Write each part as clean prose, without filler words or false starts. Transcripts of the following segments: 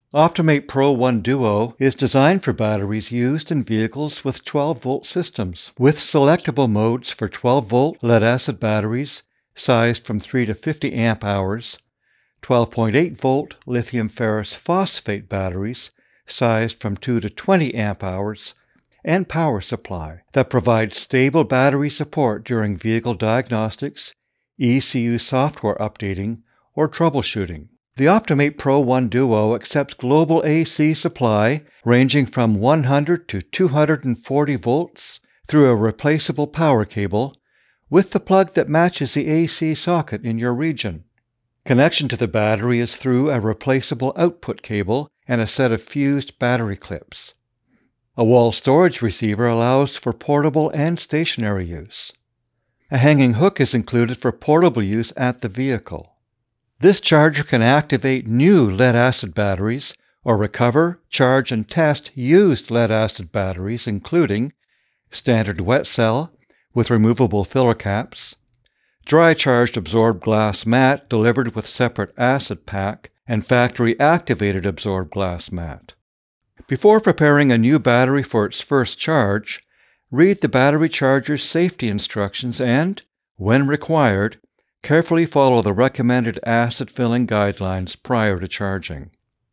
OptiMate PRO-1 DUO is designed for batteries used in vehicles with 12-volt systems, with selectable modes for 12-volt lead-acid batteries sized from 3 to 50 amp-hours, 12.8-volt lithium ferrous phosphate batteries sized from 2 to 20 amp-hours, and power supply that provides stable battery support during vehicle diagnostics, ECU software updating, or troubleshooting. The OptiMate PRO-1 DUO accepts global AC supply ranging from 100 to 240 volts through a replaceable power cable with the plug that matches the AC socket in your region. Connection to the battery is through a replaceable output cable and a set of fused battery clips. A wall storage receiver allows for portable and stationary use. A hanging hook is included for portable use at the vehicle. This charger can activate new lead-acid batteries or recover, charge, and test used lead-acid batteries, including standard wet cell with removable filler caps, dry-charged absorbed glass mat delivered with separate acid pack, and factory-activated absorbed glass mat. Before preparing a new battery for its first charge, read the battery charger's safety instructions and, when required, carefully follow the recommended acid filling guidelines prior to charging.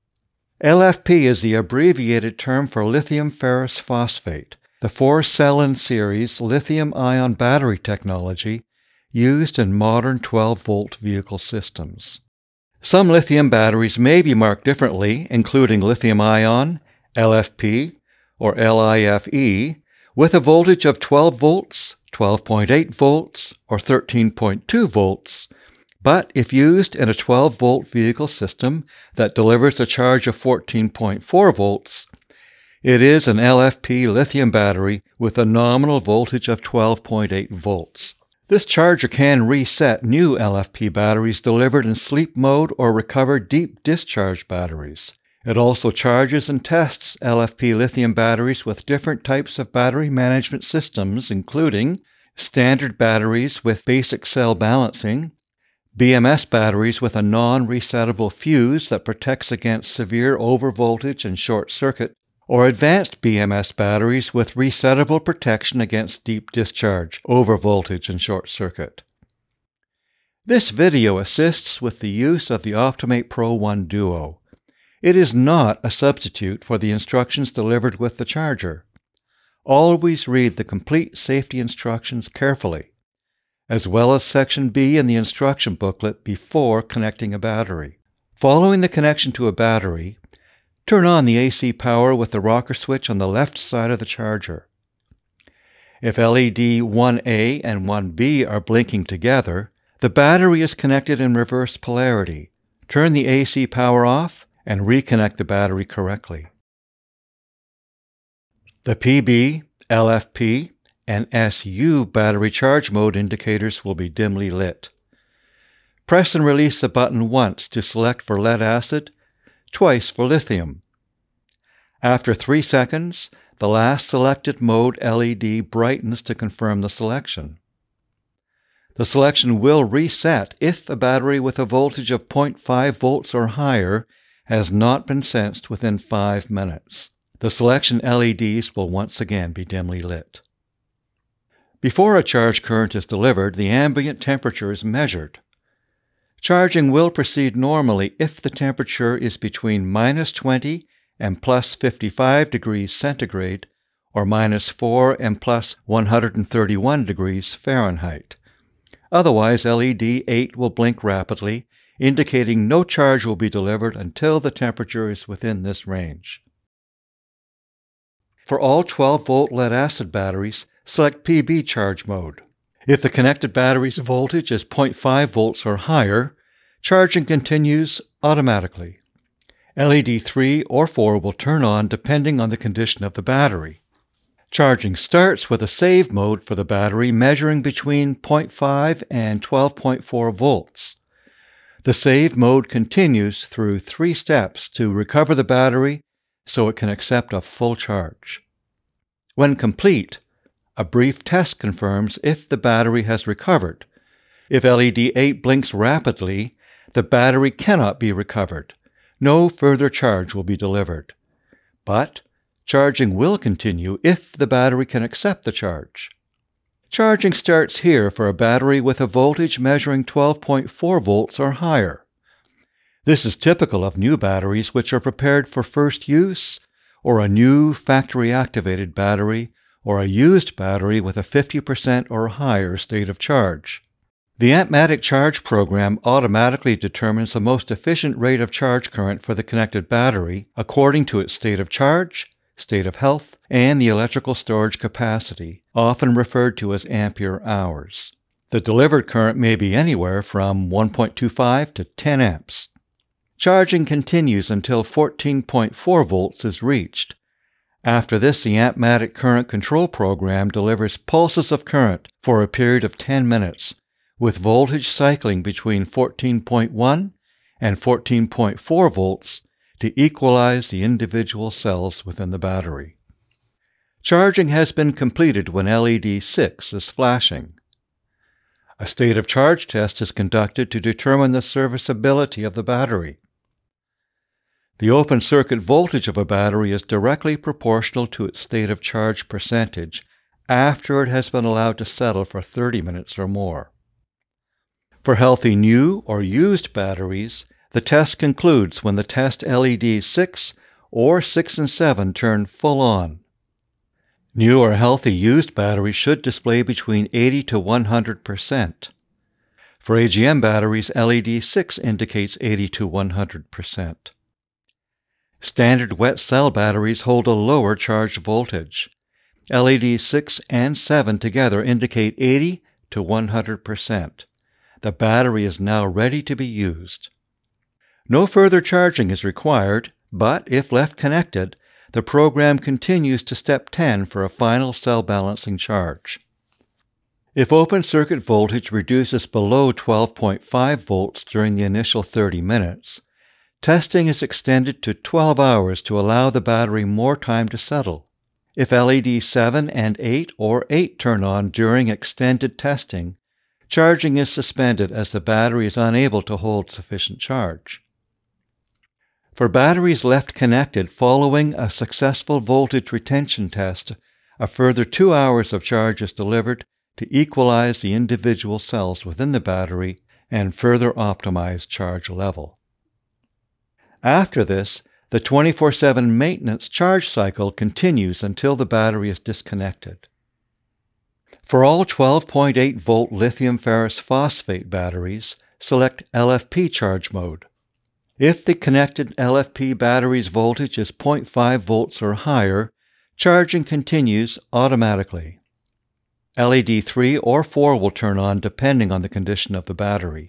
LFP is the abbreviated term for lithium ferrous phosphate, the 4-cell series lithium-ion battery technology used in modern 12-volt vehicle systems. Some lithium batteries may be marked differently, including lithium-ion, LFP, or LIFE, with a voltage of 12 volts, 12.8 volts, or 13.2 volts, but if used in a 12-volt vehicle system that delivers a charge of 14.4 volts, it is an LFP lithium battery with a nominal voltage of 12.8 volts. This charger can reset new LFP batteries delivered in sleep mode or recover deep discharge batteries. It also charges and tests LFP lithium batteries with different types of battery management systems, including standard batteries with basic cell balancing, BMS batteries with a non-resettable fuse that protects against severe overvoltage and short circuit, or advanced BMS batteries with resettable protection against deep discharge, overvoltage, and short circuit. This video assists with the use of the OptiMate PRO-1 DUO. It is not a substitute for the instructions delivered with the charger. Always read the complete safety instructions carefully, as well as Section B in the instruction booklet before connecting a battery. Following the connection to a battery, turn on the AC power with the rocker switch on the left side of the charger. If LED 1A and 1B are blinking together, the battery is connected in reverse polarity. Turn the AC power off and reconnect the battery correctly. The PB, LFP, and SU battery charge mode indicators will be dimly lit. Press and release the button once to select for lead acid, twice for lithium. After 3 seconds, the last selected mode LED brightens to confirm the selection. The selection will reset if a battery with a voltage of 0.5 volts or higher has not been sensed within 5 minutes. The selection LEDs will once again be dimly lit. Before a charge current is delivered, the ambient temperature is measured. Charging will proceed normally if the temperature is between -20 and +55 degrees centigrade, or -4 and +131 degrees Fahrenheit. Otherwise, LED 8 will blink rapidly, indicating no charge will be delivered until the temperature is within this range. For all 12-volt lead-acid batteries, select PB charge mode. If the connected battery's voltage is 0.5 volts or higher, charging continues automatically. LED 3 or 4 will turn on depending on the condition of the battery. Charging starts with a save mode for the battery measuring between 0.5 and 12.4 volts. The save mode continues through 3 steps to recover the battery so it can accept a full charge. When complete, a brief test confirms if the battery has recovered. If LED 8 blinks rapidly, the battery cannot be recovered. no further charge will be delivered. But charging will continue if the battery can accept the charge. Charging starts here for a battery with a voltage measuring 12.4 volts or higher. This is typical of new batteries which are prepared for first use, or a new factory-activated battery, or a used battery with a 50% or higher state of charge. The AmpMatic charge program automatically determines the most efficient rate of charge current for the connected battery according to its state of charge, state of health, and the electrical storage capacity, often referred to as ampere hours. The delivered current may be anywhere from 1.25 to 10 amps. Charging continues until 14.4 volts is reached. After this, the AmpMatic current control program delivers pulses of current for a period of 10 minutes, with voltage cycling between 14.1 and 14.4 volts to equalize the individual cells within the battery. Charging has been completed when LED 6 is flashing. A state of charge test is conducted to determine the serviceability of the battery. The open circuit voltage of a battery is directly proportional to its state of charge percentage after it has been allowed to settle for 30 minutes or more. For healthy new or used batteries, the test concludes when the test LEDs 6 or 6 and 7 turn full on. New or healthy used batteries should display between 80 to 100%. For AGM batteries, LED 6 indicates 80 to 100%. Standard wet cell batteries hold a lower charge voltage. LED 6 and 7 together indicate 80 to 100%. The battery is now ready to be used. No further charging is required, but if left connected, the program continues to step 10 for a final cell balancing charge. If open circuit voltage reduces below 12.5 volts during the initial 30 minutes, testing is extended to 12 hours to allow the battery more time to settle. If LED 7 and 8 or 8 turn on during extended testing, charging is suspended as the battery is unable to hold sufficient charge. For batteries left connected following a successful voltage retention test, a further 2 hours of charge is delivered to equalize the individual cells within the battery and further optimize charge level. After this, the 24/7 maintenance charge cycle continues until the battery is disconnected. For all 12.8 volt lithium ferrous phosphate batteries, select LFP charge mode. If the connected LFP battery's voltage is 0.5 volts or higher, charging continues automatically. LED 3 or 4 will turn on depending on the condition of the battery.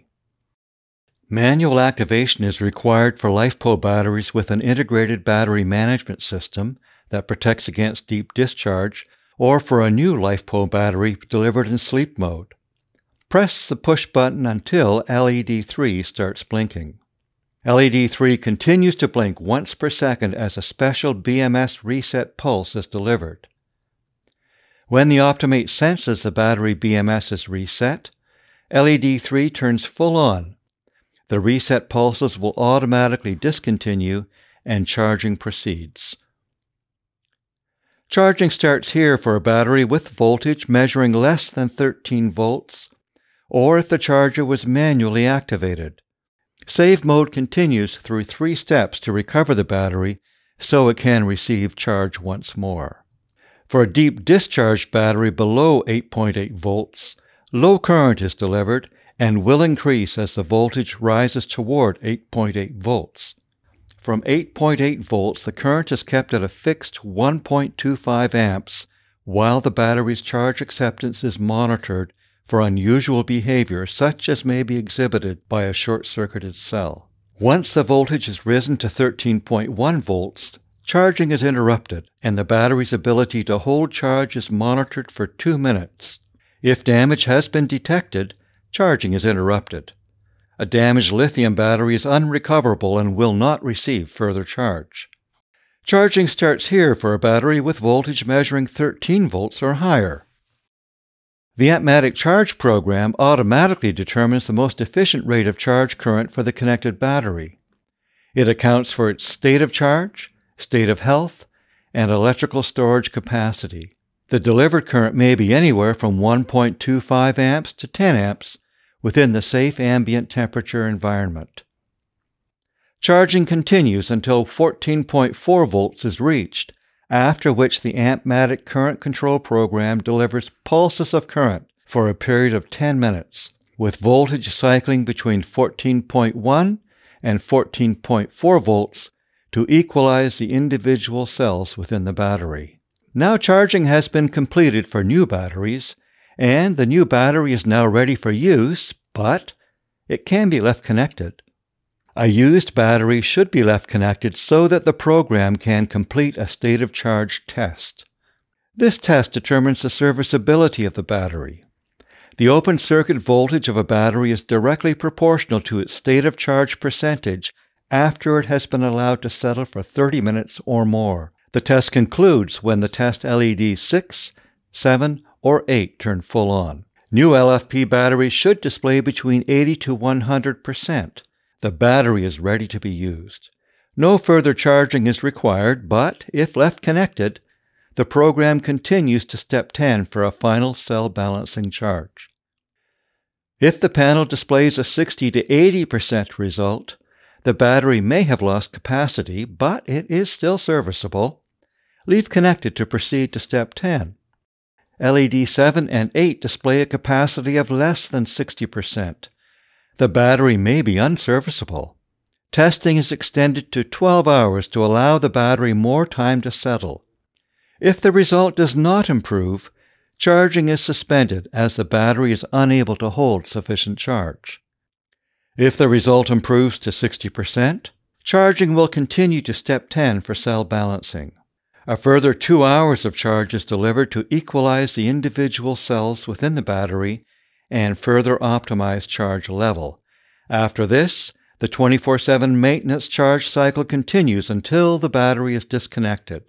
Manual activation is required for LiFePO batteries with an integrated battery management system that protects against deep discharge, or for a new LiFePO battery delivered in sleep mode. Press the push button until LED 3 starts blinking. LED 3 continues to blink once per second as a special BMS reset pulse is delivered. When the OptiMate senses the battery BMS is reset, LED 3 turns full on. The reset pulses will automatically discontinue and charging proceeds. Charging starts here for a battery with voltage measuring less than 13 volts, or if the charger was manually activated. Save mode continues through 3 steps to recover the battery so it can receive charge once more. For a deep discharge battery below 8.8 volts, low current is delivered and will increase as the voltage rises toward 8.8 volts. From 8.8 volts, the current is kept at a fixed 1.25 amps while the battery's charge acceptance is monitored for unusual behavior such as may be exhibited by a short-circuited cell. Once the voltage has risen to 13.1 volts, charging is interrupted and the battery's ability to hold charge is monitored for 2 minutes. If damage has been detected, charging is interrupted. A damaged lithium battery is unrecoverable and will not receive further charge. Charging starts here for a battery with voltage measuring 13 volts or higher. The AmpMatic charge program automatically determines the most efficient rate of charge current for the connected battery. It accounts for its state of charge, state of health, and electrical storage capacity. The delivered current may be anywhere from 1.25 amps to 10 amps within the safe ambient temperature environment. Charging continues until 14.4 volts is reached, after which the Ampmatic current control program delivers pulses of current for a period of 10 minutes, with voltage cycling between 14.1 and 14.4 volts to equalize the individual cells within the battery. Now charging has been completed for new batteries, and the new battery is now ready for use, but it can be left connected. A used battery should be left connected so that the program can complete a state of charge test. This test determines the serviceability of the battery. The open circuit voltage of a battery is directly proportional to its state of charge percentage after it has been allowed to settle for 30 minutes or more. The test concludes when the test LED 6, 7, or 8 turn full on. New LFP batteries should display between 80 to 100%. The battery is ready to be used. No further charging is required, but if left connected, the program continues to step 10 for a final cell balancing charge. If the panel displays a 60 to 80% result, the battery may have lost capacity, but it is still serviceable. Leave connected to proceed to step 10. LED 7 and 8 display a capacity of less than 60%. The battery may be unserviceable. Testing is extended to 12 hours to allow the battery more time to settle. If the result does not improve, charging is suspended as the battery is unable to hold sufficient charge. If the result improves to 60%, charging will continue to step 10 for cell balancing. A further 2 hours of charge is delivered to equalize the individual cells within the battery and further optimize charge level. After this, the 24/7 maintenance charge cycle continues until the battery is disconnected.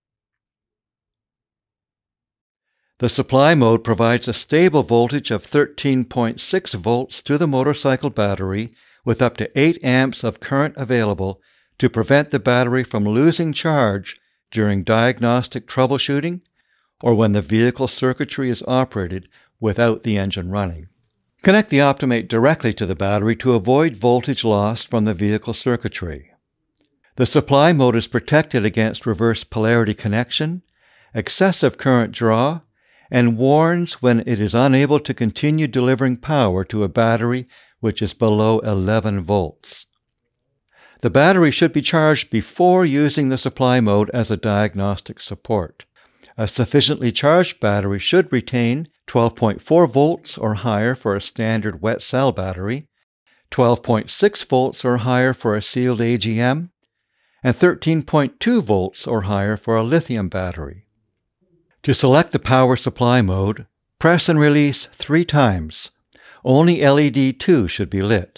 The supply mode provides a stable voltage of 13.6 volts to the motorcycle battery with up to 8 amps of current available to prevent the battery from losing charge during diagnostic troubleshooting or when the vehicle circuitry is operated without the engine running. Connect the OptiMate directly to the battery to avoid voltage loss from the vehicle circuitry. The supply mode is protected against reverse polarity connection, excessive current draw, and warns when it is unable to continue delivering power to a battery which is below 11 volts. The battery should be charged before using the supply mode as a diagnostic support. A sufficiently charged battery should retain 12.4 volts or higher for a standard wet cell battery, 12.6 volts or higher for a sealed AGM, and 13.2 volts or higher for a lithium battery. To select the power supply mode, press and release 3 times. Only LED 2 should be lit.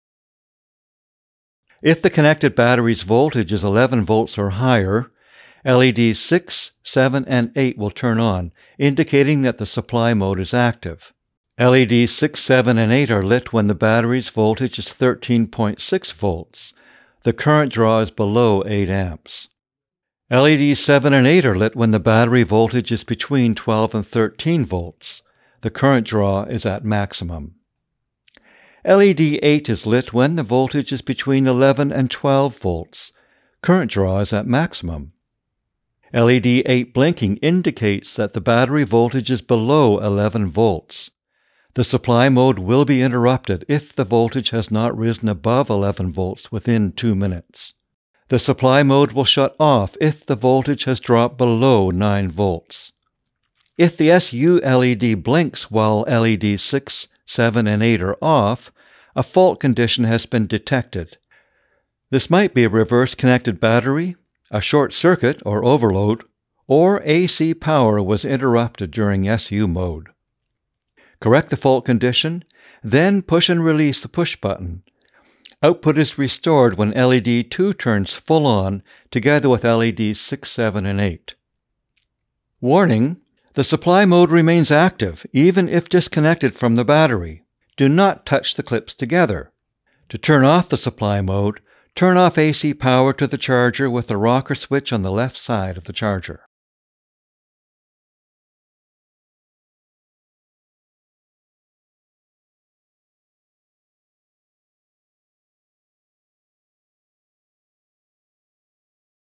If the connected battery's voltage is 11 volts or higher, LEDs 6, 7, and 8 will turn on, indicating that the supply mode is active. LEDs 6, 7, and 8 are lit when the battery's voltage is 13.6 volts. The current draw is below 8 amps. LEDs 7 and 8 are lit when the battery voltage is between 12 and 13 volts. The current draw is at maximum. LED 8 is lit when the voltage is between 11 and 12 volts. Current draw is at maximum. LED 8 blinking indicates that the battery voltage is below 11 volts. The supply mode will be interrupted if the voltage has not risen above 11 volts within 2 minutes. The supply mode will shut off if the voltage has dropped below 9 volts. If the SU LED blinks while LEDs 6, 7, and 8 are off, a fault condition has been detected. This might be a reverse-connected battery, a short circuit or overload, or AC power was interrupted during SU mode. Correct the fault condition, then push and release the push button. Output is restored when LED 2 turns full on together with LEDs 6, 7, and 8. Warning: the supply mode remains active even if disconnected from the battery. Do not touch the clips together. To turn off the supply mode, Turn off AC power to the charger with the rocker switch on the left side of the charger.